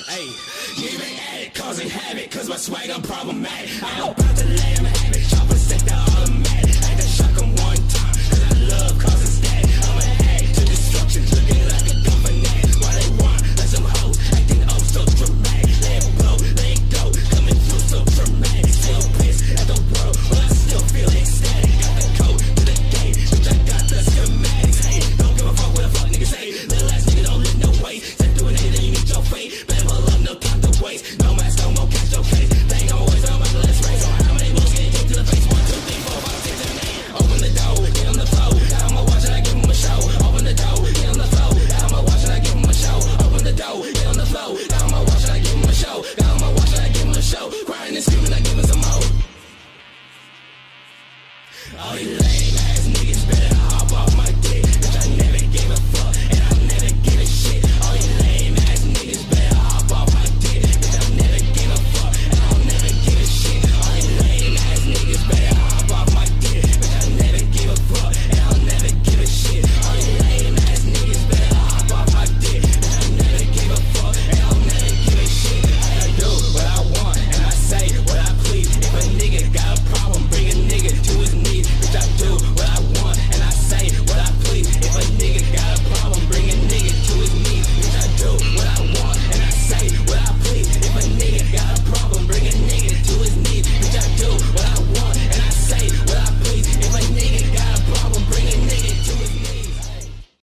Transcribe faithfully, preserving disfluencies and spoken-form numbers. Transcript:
Hey, give me it, causing havoc, cause my swag I'm problematic. I'm about to lay him havoc, chopper set the automatic. I had to shock him one time, cause I love causing static. I'm a head to destruction.